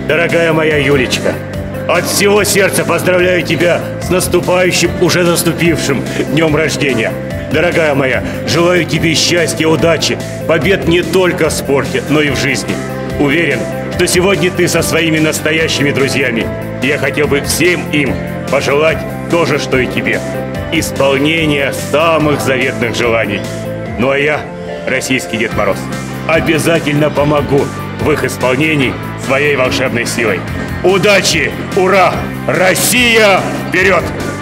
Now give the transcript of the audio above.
Дорогая моя Юлечка, от всего сердца поздравляю тебя с наступающим, уже наступившим днем рождения. Дорогая моя, желаю тебе счастья, удачи, побед не только в спорте, но и в жизни. Уверен, что сегодня ты со своими настоящими друзьями. Я хотел бы всем им пожелать то же, что и тебе. Исполнения самых заветных желаний. Ну а я, российский Дед Мороз, обязательно помогу в их исполнении своей волшебной силой. Удачи! Ура! Россия! Вперед!